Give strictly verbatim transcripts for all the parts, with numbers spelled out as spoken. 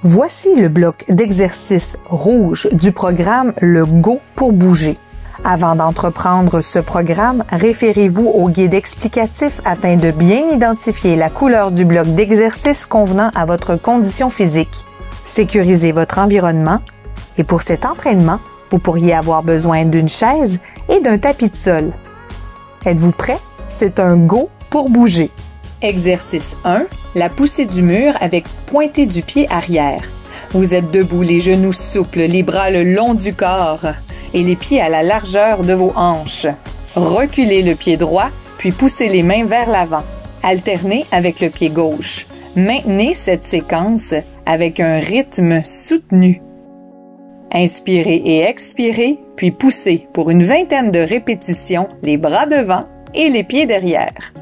Voici le bloc d'exercice rouge du programme Le Go pour bouger. Avant d'entreprendre ce programme, référez-vous au guide explicatif afin de bien identifier la couleur du bloc d'exercice convenant à votre condition physique. Sécurisez votre environnement et pour cet entraînement, vous pourriez avoir besoin d'une chaise et d'un tapis de sol. Êtes-vous prêt? C'est un Go pour bouger. Exercice un. La poussée du mur avec pointé du pied arrière. Vous êtes debout, les genoux souples, les bras le long du corps et les pieds à la largeur de vos hanches. Reculez le pied droit, puis poussez les mains vers l'avant. Alternez avec le pied gauche. Maintenez cette séquence avec un rythme soutenu. Inspirez et expirez, puis poussez pour une vingtaine de répétitions les bras devant et les pieds derrière.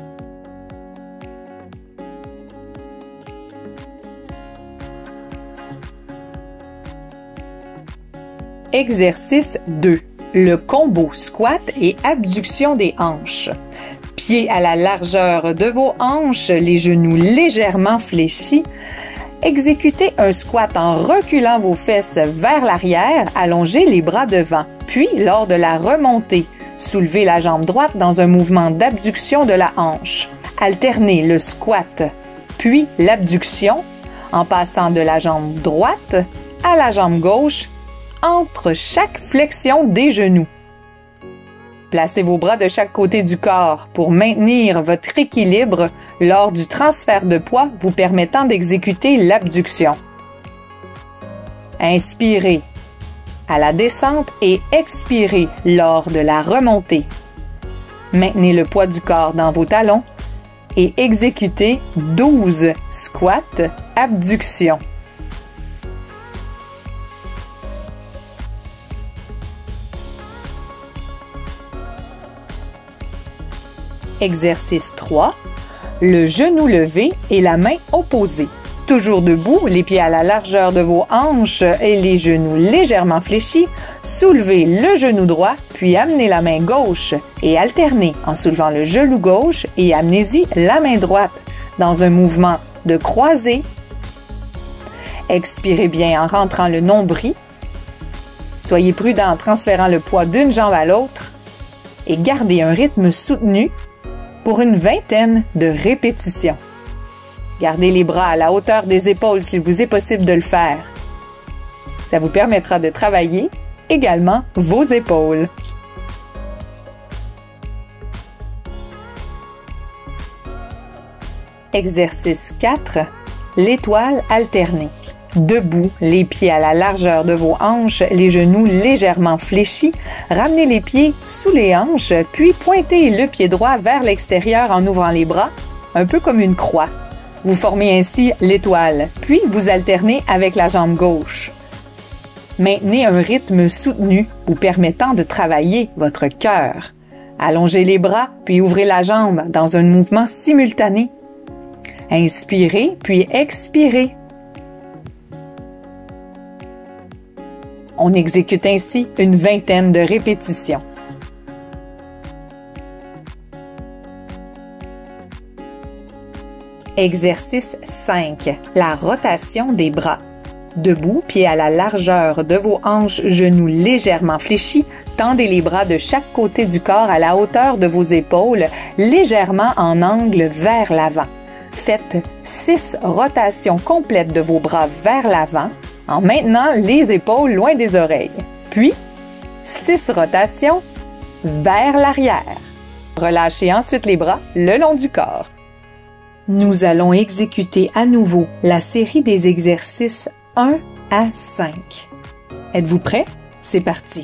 Exercice deux. Le combo squat et abduction des hanches. Pieds à la largeur de vos hanches, les genoux légèrement fléchis. Exécutez un squat en reculant vos fesses vers l'arrière, allongez les bras devant. Puis, lors de la remontée, soulevez la jambe droite dans un mouvement d'abduction de la hanche. Alternez le squat, puis l'abduction, en passant de la jambe droite à la jambe gauche entre chaque flexion des genoux. Placez vos bras de chaque côté du corps pour maintenir votre équilibre lors du transfert de poids vous permettant d'exécuter l'abduction. Inspirez à la descente et expirez lors de la remontée. Maintenez le poids du corps dans vos talons et exécutez douze squats abduction. Exercice trois. Le genou levé et la main opposée. Toujours debout, les pieds à la largeur de vos hanches et les genoux légèrement fléchis, soulevez le genou droit, puis amenez la main gauche et alternez en soulevant le genou gauche et amenez-y la main droite dans un mouvement de croisée. Expirez bien en rentrant le nombril. Soyez prudent en transférant le poids d'une jambe à l'autre et gardez un rythme soutenu pour une vingtaine de répétitions. Gardez les bras à la hauteur des épaules s'il vous est possible de le faire. Ça vous permettra de travailler également vos épaules. Exercice quatre. L'étoile alternée. Debout, les pieds à la largeur de vos hanches, les genoux légèrement fléchis, ramenez les pieds sous les hanches, puis pointez le pied droit vers l'extérieur en ouvrant les bras, un peu comme une croix. Vous formez ainsi l'étoile, puis vous alternez avec la jambe gauche. Maintenez un rythme soutenu vous permettant de travailler votre cœur. Allongez les bras, puis ouvrez la jambe dans un mouvement simultané. Inspirez, puis expirez. On exécute ainsi une vingtaine de répétitions. Exercice cinq. La rotation des bras. Debout, pieds à la largeur de vos hanches, genoux légèrement fléchis, tendez les bras de chaque côté du corps à la hauteur de vos épaules, légèrement en angle vers l'avant. Faites six rotations complètes de vos bras vers l'avant, en maintenant les épaules loin des oreilles. Puis, six rotations vers l'arrière. Relâchez ensuite les bras le long du corps. Nous allons exécuter à nouveau la série des exercices un à cinq. Êtes-vous prêts? C'est parti!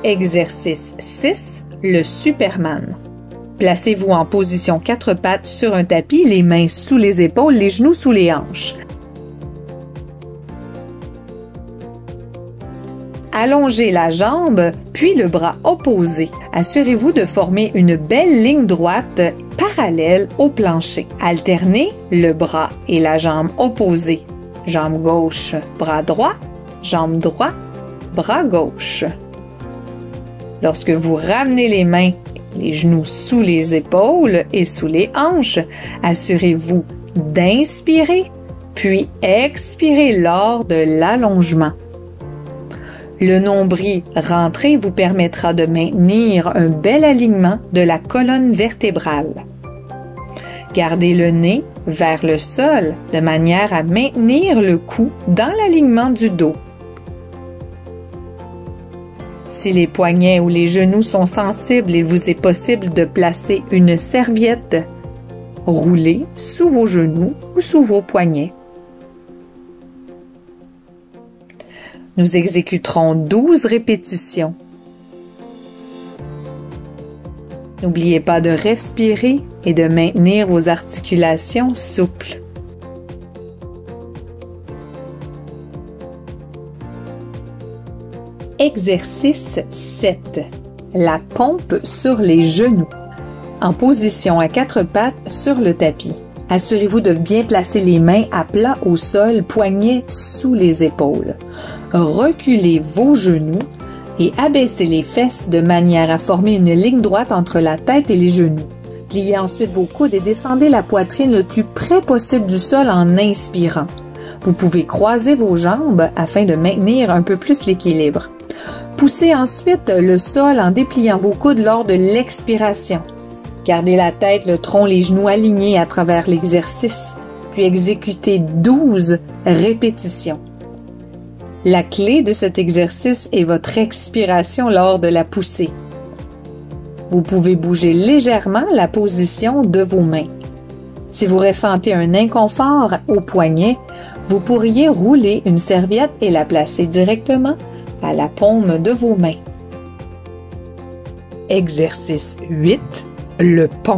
Exercice six. Le Superman. Placez-vous en position quatre pattes sur un tapis, les mains sous les épaules, les genoux sous les hanches. Allongez la jambe, puis le bras opposé. Assurez-vous de former une belle ligne droite parallèle au plancher. Alternez le bras et la jambe opposée. Jambe gauche, bras droit, jambe droite, bras gauche. Lorsque vous ramenez les mains, les genoux sous les épaules et sous les hanches, assurez-vous d'inspirer, puis expirer lors de l'allongement. Le nombril rentré vous permettra de maintenir un bel alignement de la colonne vertébrale. Gardez le nez vers le sol de manière à maintenir le cou dans l'alignement du dos. Si les poignets ou les genoux sont sensibles, il vous est possible de placer une serviette roulée sous vos genoux ou sous vos poignets. Nous exécuterons douze répétitions. N'oubliez pas de respirer et de maintenir vos articulations souples. Exercice sept. La pompe sur les genoux. En position à quatre pattes sur le tapis. Assurez-vous de bien placer les mains à plat au sol, poignets sous les épaules. Reculez vos genoux et abaissez les fesses de manière à former une ligne droite entre la tête et les genoux. Pliez ensuite vos coudes et descendez la poitrine le plus près possible du sol en inspirant. Vous pouvez croiser vos jambes afin de maintenir un peu plus l'équilibre. Poussez ensuite le sol en dépliant vos coudes lors de l'expiration. Gardez la tête, le tronc, les genoux alignés à travers l'exercice, puis exécutez douze répétitions. La clé de cet exercice est votre expiration lors de la poussée. Vous pouvez bouger légèrement la position de vos mains. Si vous ressentez un inconfort au poignet, vous pourriez rouler une serviette et la placer directement à la paume de vos mains. Exercice huit. Le pont.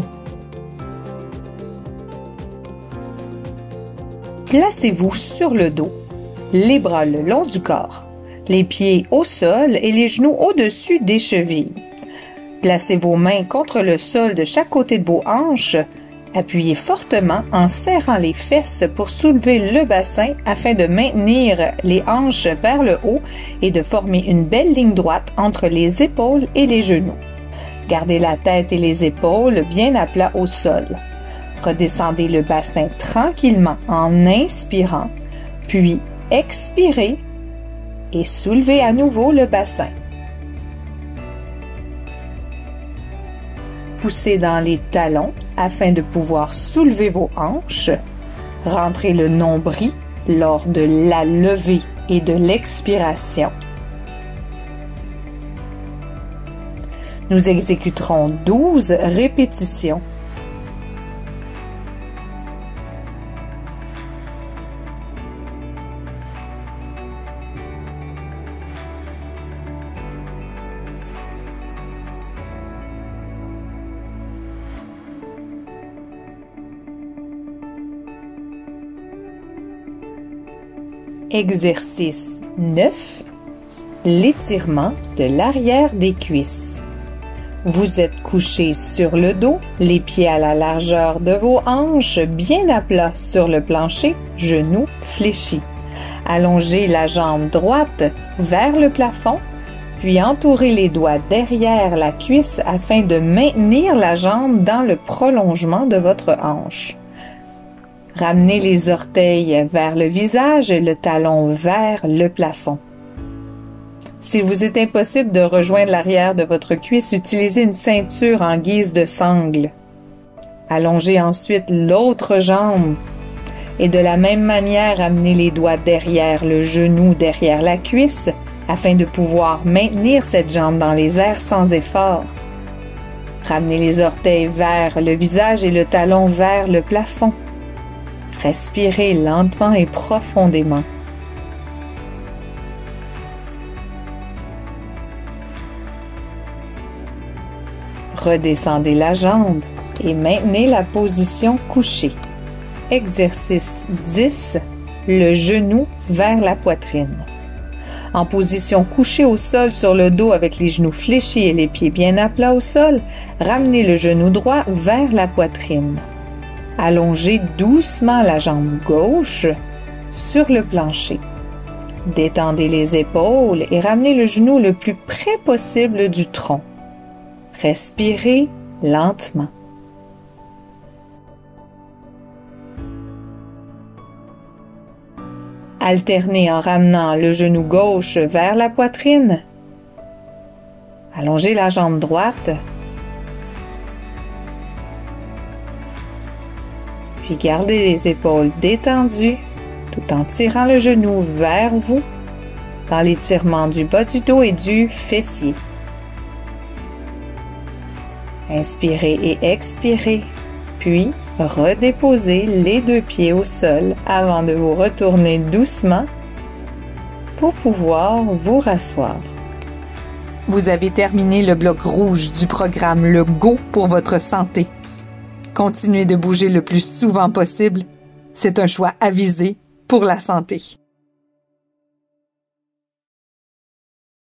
Placez-vous sur le dos, les bras le long du corps, les pieds au sol et les genoux au-dessus des chevilles. Placez vos mains contre le sol de chaque côté de vos hanches. Appuyez fortement en serrant les fesses pour soulever le bassin afin de maintenir les hanches vers le haut et de former une belle ligne droite entre les épaules et les genoux. Gardez la tête et les épaules bien à plat au sol. Redescendez le bassin tranquillement en inspirant, puis expirez et soulevez à nouveau le bassin. Poussez dans les talons afin de pouvoir soulever vos hanches. Rentrez le nombril lors de la levée et de l'expiration. Nous exécuterons douze répétitions. Exercice neuf. L'étirement de l'arrière des cuisses. Vous êtes couché sur le dos, les pieds à la largeur de vos hanches, bien à plat sur le plancher, genoux fléchis. Allongez la jambe droite vers le plafond, puis entourez les doigts derrière la cuisse afin de maintenir la jambe dans le prolongement de votre hanche. Ramenez les orteils vers le visage et le talon vers le plafond. S'il vous est impossible de rejoindre l'arrière de votre cuisse, utilisez une ceinture en guise de sangle. Allongez ensuite l'autre jambe et de la même manière, amenez les doigts derrière le genou, derrière la cuisse, afin de pouvoir maintenir cette jambe dans les airs sans effort. Ramenez les orteils vers le visage et le talon vers le plafond. Respirez lentement et profondément. Redescendez la jambe et maintenez la position couchée. Exercice dix. Le genou vers la poitrine. En position couchée au sol sur le dos avec les genoux fléchis et les pieds bien à plat au sol, ramenez le genou droit vers la poitrine. Allongez doucement la jambe gauche sur le plancher. Détendez les épaules et ramenez le genou le plus près possible du tronc. Respirez lentement. Alternez en ramenant le genou gauche vers la poitrine. Allongez la jambe droite. Puis gardez les épaules détendues tout en tirant le genou vers vous dans l'étirement du bas du dos et du fessier. Inspirez et expirez, puis redéposez les deux pieds au sol avant de vous retourner doucement pour pouvoir vous rasseoir. Vous avez terminé le bloc rouge du programme Le Go pour votre santé. Continuez de bouger le plus souvent possible. C'est un choix avisé pour la santé.